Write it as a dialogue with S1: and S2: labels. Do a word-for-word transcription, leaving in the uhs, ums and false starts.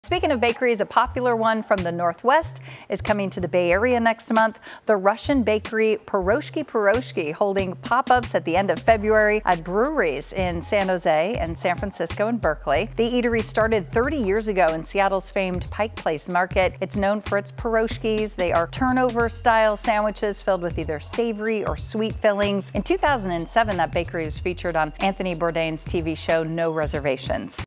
S1: Speaking of bakeries, a popular one from the Northwest is coming to the Bay Area next month. The Russian bakery Piroshki Piroshki holding pop-ups at the end of February at breweries in San Jose and San Francisco and Berkeley. The eatery started thirty years ago in Seattle's famed Pike Place Market. It's known for its piroshkis. They are turnover-style sandwiches filled with either savory or sweet fillings. In two thousand seven, that bakery was featured on Anthony Bourdain's T V show No Reservations.